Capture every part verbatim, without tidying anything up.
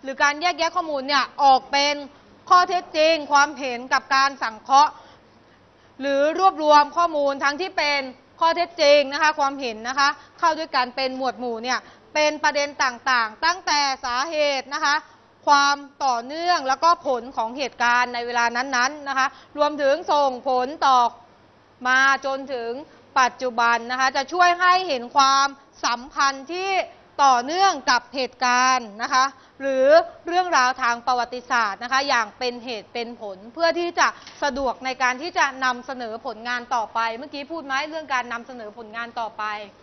รือการแยกแยะข้อมูลเนี่ยออกเป็นข้อเท็จจริงความเห็นกับการสังเคราะห์หรือรวบรวมข้อมูลทั้งที่เป็นข้อเท็จจริงนะคะความเห็นนะคะเข้าด้วยกันเป็นหมวดหมู่เนี่ยเป็นประเด็นต่างๆตั้งแต่สาเหตุนะคะความต่อเนื่องแล้วก็ผลของเหตุการณ์ในเวลานั้นๆนะคะรวมถึงส่งผลต่อมาจนถึงปัจจุบันนะคะจะช่วยให้เห็นความสัมพันธ์ที่ต่อเนื่องกับเหตุการณ์นะคะหรือเรื่องราวทางประวัติศาสตร์นะคะอย่างเป็นเหตุเป็นผลเพื่อที่จะสะดวกในการที่จะนำเสนอผลงานต่อไปเมื่อกี้พูดไหมเรื่องการนำเสนอผลงานต่อไป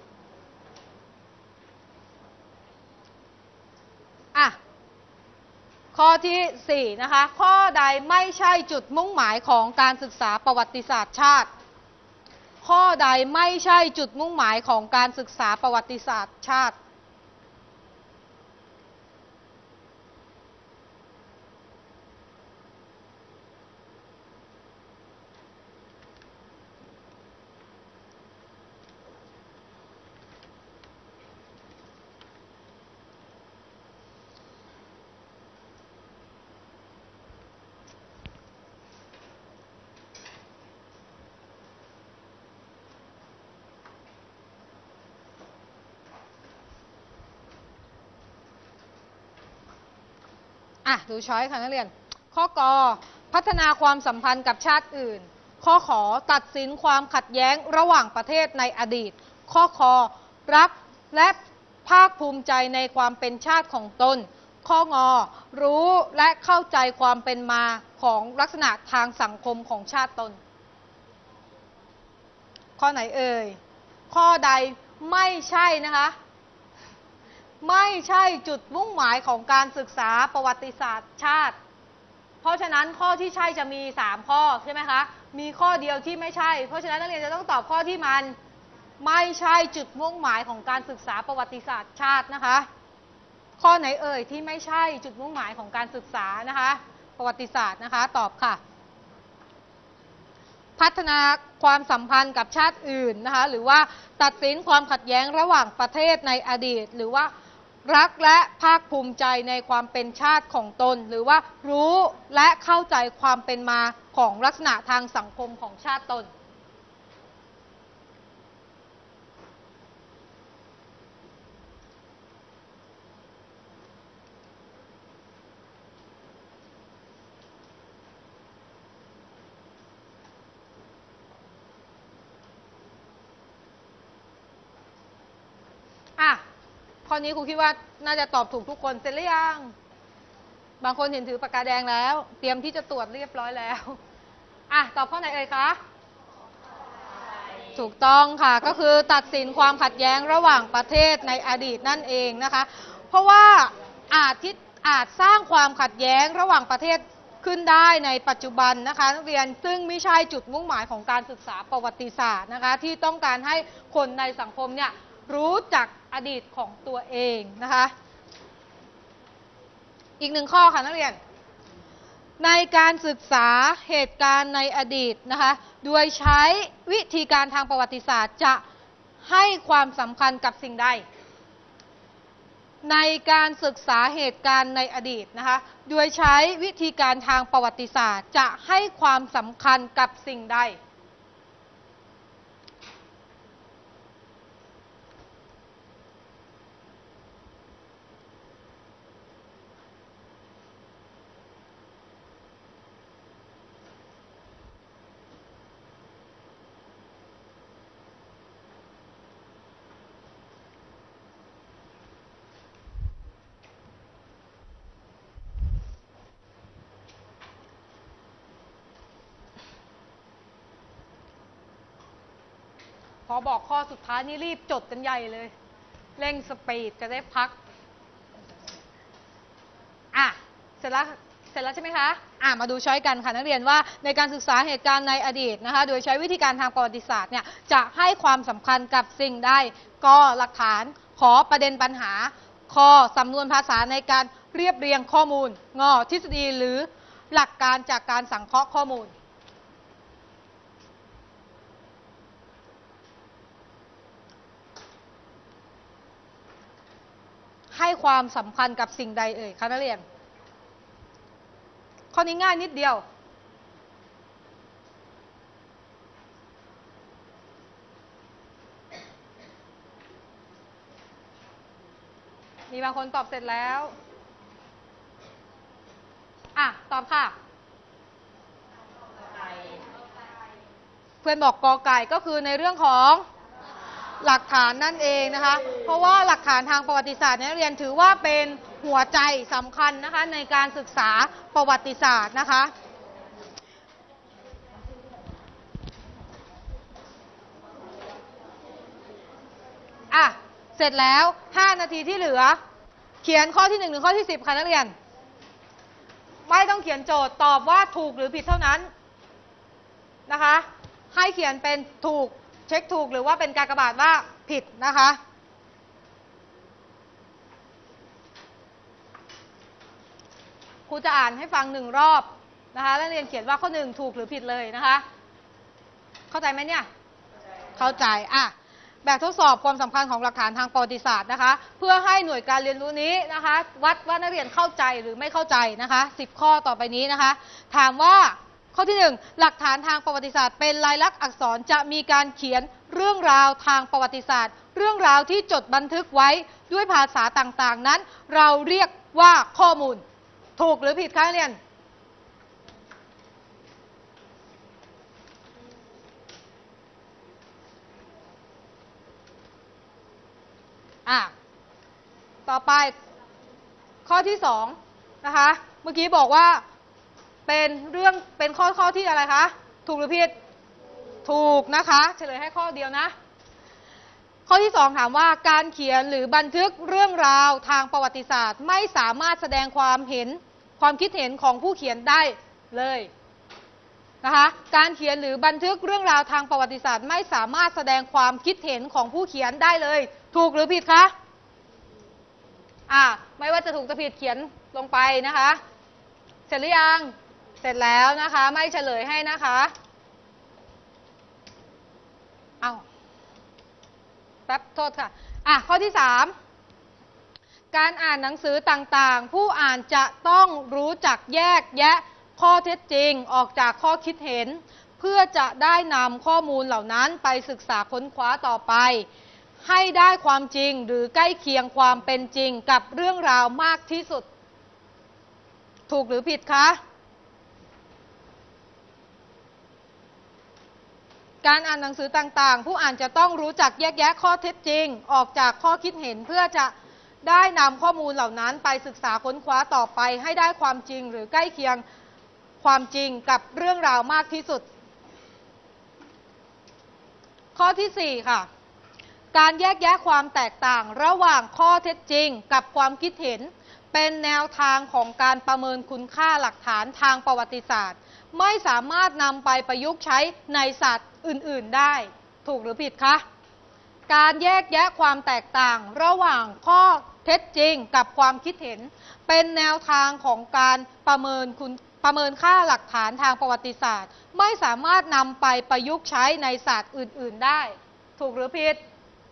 อ่ะข้อที่สี่นะคะข้อใดไม่ใช่จุดมุ่งหมายของการศึกษาประวัติศาสตร์ชาติข้อใดไม่ใช่จุดมุ่งหมายของการศึกษาประวัติศาสตร์ชาติอ่ะดูช้อยค่ะนักเรียนข้อกอพัฒนาความสัมพันธ์กับชาติอื่นข้อขอตัดสินความขัดแย้งระหว่างประเทศในอดีตข้อคอรักและภาคภูมิใจในความเป็นชาติของตนข้องอรู้และเข้าใจความเป็นมาของลักษณะทางสังคมของชาติตนข้อไหนเอ่ยข้อใดไม่ใช่นะคะไม่ใช่จุดมุ่งหมายของการศึกษาประวัติศาสตร์ชาติเพราะฉะนั้นข้อที่ใช่จะมีสามข้อใช่ไหมคะมีข้อเดียวที่ไม่ใช่เพราะฉะนั้นนักเรียนจะต้องตอบข้อที่มันไม่ใช่จุดมุ่งหมายของการศึกษาประวัติศาสตร์ชาตินะคะข้อไหนเอ่ยที่ไม่ใช่จุดมุ่งหมายของการศึกษานะคะประวัติศาสตร์นะคะตอบค่ะพัฒนาความสัมพันธ์กับชาติอื่นนะคะหรือว่าตัดสินความขัดแย้งระหว่างประเทศในอดีตหรือว่ารักและภาคภูมิใจในความเป็นชาติของตนหรือว่ารู้และเข้าใจความเป็นมาของลักษณะทางสังคมของชาติตนอ่ะข้อนี้ครูคิดว่าน่าจะตอบถูกทุกคนเสร็จหรือยังบางคนเห็นถือปากกาแดงแล้วเตรียมที่จะตรวจเรียบร้อยแล้วอ่ะตอบข้อไหนเอ่ยคะถูกต้องค่ะก็คือตัดสินความขัดแย้งระหว่างประเทศในอดีตนั่นเองนะคะเพราะว่าอาจที่อาจสร้างความขัดแย้งระหว่างประเทศขึ้นได้ในปัจจุบันนะคะนักเรียนซึ่งไม่ใช่จุดมุ่งหมายของการศึกษาประวัติศาสตร์นะคะที่ต้องการให้คนในสังคมเนี่ยรู้จักอดีตของตัวเองนะคะอีกหนึ่งข้อค่ะนักเรียนในการศึกษาเหตุการณ์ในอดีตนะคะโดยใช้วิธีการทางประวัติศาสตร์จะให้ความสำคัญกับสิ่งใดในการศึกษาเหตุการณ์ในอดีตนะคะโดยใช้วิธีการทางประวัติศาสตร์จะให้ความสำคัญกับสิ่งใดพอบอกข้อสุดท้ายนี่รีบจดกันใหญ่เลยเร่งสปีดจะได้พักอ่ะเสร็จแล้วเสร็จแล้วใช่ไหมคะอ่ะมาดูช้อยกันค่ะนักเรียนว่าในการศึกษาเหตุการณ์ในอดีตนะคะโดยใช้วิธีการทางประวัติศาสตร์เนี่ยจะให้ความสำคัญกับสิ่งใดกหลักฐานขอประเด็นปัญหาคสำนวนภาษาในการเรียบเรียงข้อมูลงทฤษฎีหรือหลักการจากการสังเคราะห์ข้อมูลให้ความสำคัญกับสิ่งใดเอ่ยคะนักเรียนข้อนี้ง่ายนิดเดียวมีบางคนตอบเสร็จแล้วอ่ะตอบค่ะเพื่อนบอกกอไก่ก็คือในเรื่องของหลักฐานนั่นเองนะคะเพราะว่าหลักฐานทางประวัติศาสตร์นักเรียนถือว่าเป็นหัวใจสำคัญนะคะในการศึกษาประวัติศาสตร์นะคะอ่ะเสร็จแล้วห้านาทีที่เหลือเขียนข้อที่หนึ่งถึงข้อที่สิบค่ะนักเรียนไม่ต้องเขียนโจทย์ตอบว่าถูกหรือผิดเท่านั้นนะคะให้เขียนเป็นถูกเช็คถูกหรือว่าเป็นกากบาทว่าผิดนะคะครูจะอ่านให้ฟังหนึ่งรอบนะคะนักเรียนเขียนว่าข้อหนึ่งถูกหรือผิดเลยนะคะเข้าใจไหมเนี่ยเข้าใจอ่ะแบบทดสอบความสำคัญของหลักฐานทางประวัติศาสตร์นะคะเพื่อให้หน่วยการเรียนรู้นี้นะคะวัดว่านักเรียนเข้าใจหรือไม่เข้าใจนะคะสิบข้อต่อไปนี้นะคะถามว่าข้อที่หนึ่งหลักฐานทางประวัติศาสตร์เป็นลายลักษณ์อักษรจะมีการเขียนเรื่องราวทางประวัติศาสตร์เรื่องราวที่จดบันทึกไว้ด้วยภาษาต่างๆนั้นเราเรียกว่าข้อมูลถูกหรือผิดคะนักเรียนอ่ะต่อไปข้อที่สองนะคะเมื่อกี้บอกว่าเป็นเรื่องเป็นข้อข้อที่อะไรคะถูกหรือผิดถูกนะคะเฉลยให้ข้อเดียวนะข้อที่สองถามว่าการเขียนหรือบันทึกเรื่องราวทางประวัติศาสตร์ไม่สามารถแสดงความเห็นความคิดเห็นของผู้เขียนได้เลยนะคะการเขียนหรือบันทึกเรื่องราวทางประวัติศาสตร์ไม่สามารถแสดงความคิดเห็นของผู้เขียนได้เลยถูกหรือผิดคะอ่ะไม่ว่าจะถูกจะผิดเขียนลงไปนะคะเสร็จหรือยังเสร็จแล้วนะคะไม่เฉลยให้นะคะเอาแป๊บโทษค่ะอ่ะข้อที่สามการอ่านหนังสือต่างๆผู้อ่านจะต้องรู้จักแยกแยะข้อเท็จจริงออกจากข้อคิดเห็นเพื่อจะได้นำข้อมูลเหล่านั้นไปศึกษาค้นคว้าต่อไปให้ได้ความจริงหรือใกล้เคียงความเป็นจริงกับเรื่องราวมากที่สุดถูกหรือผิดคะการอ่านหนังสือต่างๆผู้อ่านจะต้องรู้จักแยกแยะข้อเท็จจริงออกจากข้อคิดเห็นเพื่อจะได้นำข้อมูลเหล่านั้นไปศึกษาค้นคว้าต่อไปให้ได้ความจริงหรือใกล้เคียงความจริงกับเรื่องราวมากที่สุดข้อที่สี่ค่ะการแยกแยะความแตกต่างระหว่างข้อเท็จจริงกับความคิดเห็นเป็นแนวทางของการประเมินคุณค่าหลักฐานทางประวัติศาสตร์ไม่สามารถนำไปประยุกต์ใช้ในศาสตร์อื่นๆได้ถูกหรือผิดคะการแยกแยะความแตกต่างระหว่างข้อเท็จจริงกับความคิดเห็นเป็นแนวทางของการประเมินคุณประเมินค่าหลักฐานทางประวัติศาสตร์ไม่สามารถนำไปประยุกต์ใช้ในศาสตร์อื่นๆได้ถูกหรือผิด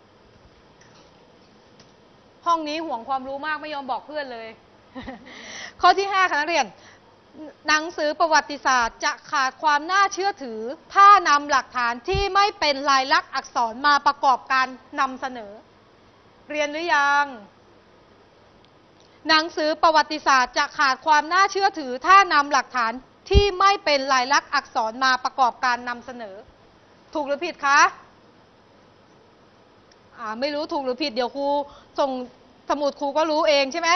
ห้องนี้ห่วงความรู้มากไม่ยอมบอกเพื่อนเลย ข้อที่ห้าค่ะนักเรียนหนังสือประวัติศาสตร์จะขาดความน่าเชื่อถือถ้านำหลักฐานที่ไม่เป็นลายลักษณ์อักษรมาประกอบการนำเสนอเรียนหรือยังหนังสือประวัติศาสตร์จะขาดความน่าเชื่อถือถ้านำหลักฐานที่ไม่เป็นลายลักษณ์อักษรมาประกอบการนำเสนอถูกหรือผิดคะอ่าไม่รู้ถูกหรือผิดเดี๋ยวครูส่งสมุดครูก็รู้เองใช่ไหม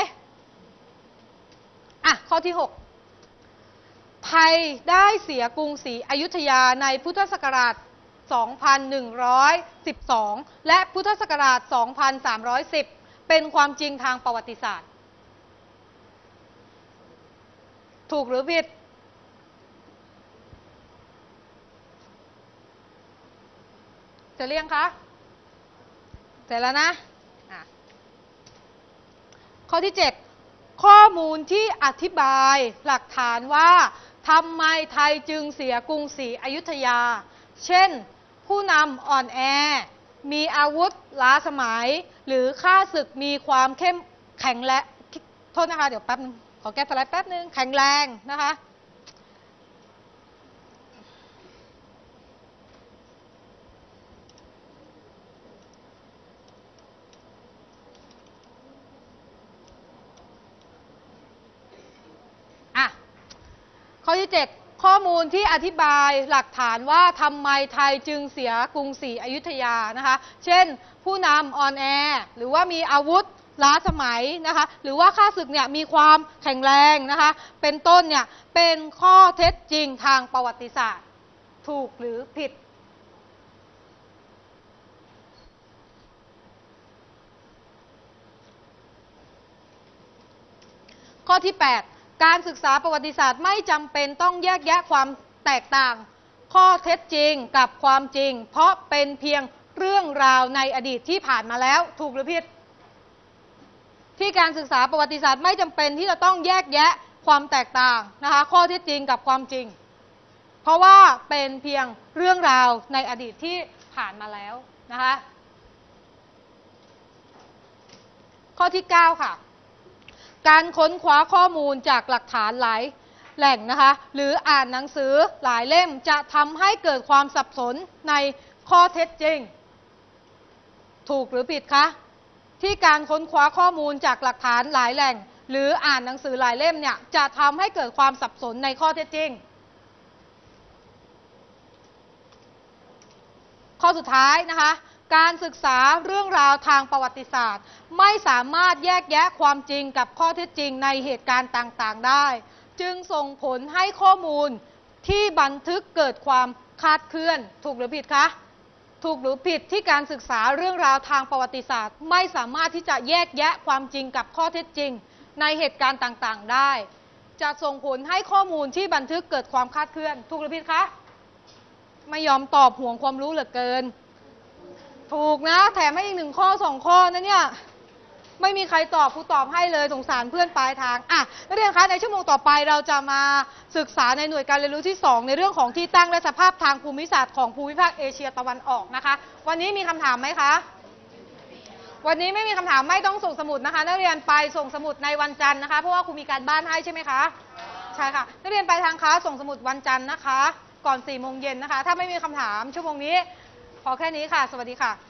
อ่ะข้อที่หกไทยได้เสียกรุงศรีอยุธยาในพุทธศักราช สองพันหนึ่งร้อยสิบสอง และพุทธศักราช สองพันสามร้อยสิบ เป็นความจริงทางประวัติศาสตร์ถูกหรือผิดจะเรียงคะเสร็จแล้วนะะข้อที่เจ็ดข้อมูลที่อธิบายหลักฐานว่าทำไมไทยจึงเสียกรุงศรีอยุธยาเช่นผู้นำอ่อนแอมีอาวุธล้าสมัยหรือข้าศึกมีความเข้มแข็งและโทษนะคะเดี๋ยวแป๊บนึงขอแก้สไลด์แป๊บนึงแข็งแรงนะคะข้อที่เจ็ดข้อมูลที่อธิบายหลักฐานว่าทำไมไทยจึงเสียกรุงศรีอยุธยานะคะเช่นผู้นำอ่อนแอหรือว่ามีอาวุธล้าสมัยนะคะหรือว่าข้าศึกเนี่ยมีความแข็งแรงนะคะเป็นต้นเนี่ยเป็นข้อเท็จจริงทางประวัติศาสตร์ถูกหรือผิดข้อที่แปดการศึกษาประวัติศาสตร์ไม่จำเป็นต้องแยกแยะความแตกต่างข้อเท็จจริงกับความจริงเพราะเป็นเพียงเรื่องราวในอดีตที่ผ่านมาแล้วถูกหรือผิดที่การศึกษาประวัติศาสตร์ไม่จำเป็นที่จะต้องแยกแยะความแตกต่างนะคะข้อเท็จจริงกับความจริงเพราะว่าเป็นเพียงเรื่องราวในอดีตที่ผ่านมาแล้วนะคะข้อที่เก้าค่ะการค้นคว้าข้อมูลจากหลักฐานหลายแหล่งนะคะหรืออ่านหนังสือหลายเล่มจะทำให้เกิดความสับสนในข้อเท็จจริงถูกหรือผิดคะที่การค้นคว้าข้อมูลจากหลักฐานหลายแหล่งหรืออ่านหนังสือหลายเล่มเนี่ยจะทำให้เกิดความสับสนในข้อเท็จจริงข้อสุดท้ายนะคะการศึกษาเรื่องราวทางประวัติศาสตร์ไม่สามารถแยกแยะความจริงกับข้อเท็จจริงในเหตุการณ์ต่างๆได้จึงส่งผลให้ข้อมูลที่บันทึกเกิดความคลาดเคลื่อนถูกหรือผิดคะถูกหรือผิดที่การศึกษาเรื่องราวทางประวัติศาสตร์ไม่สามารถที่จะแยกแยะความจริงกับข้อเท็จจริงในเหตุการณ์ต่างๆได้จะส่งผลให้ข้อมูลที่บันทึกเกิดความคลาดเคลื่อนถูกหรือผิดคะไม่ยอมตอบห่วงความรู้เหลือเกินถูกนะแถมให้อีกหนึ่งข้อสองข้อนะเนี่ยไม่มีใครตอบครูตอบให้เลยสงสารเพื่อนปลายทางอ่ะนักเรียนคะในชั่วโมงต่อไปเราจะมาศึกษาในหน่วยการเรียนรู้ที่สองในเรื่องของที่ตั้งและสภาพทางภูมิศาสตร์ของภูมิภาคเอเชียตะวันออกนะคะวันนี้มีคำถามไหมคะวันนี้ไม่มีคำถามไม่ต้องส่งสมุดนะคะนักเรียนไปส่งสมุดในวันจันทร์นะคะเพราะว่าครูมีการบ้านให้ใช่ไหมคะใช่ค่ะนักเรียนไปทางค้าส่งสมุดวันจันทร์นะคะก่อนสี่โมงเย็นนะคะถ้าไม่มีคำถามชั่วโมงนี้พอแค่นี้ค่ะสวัสดีค่ะ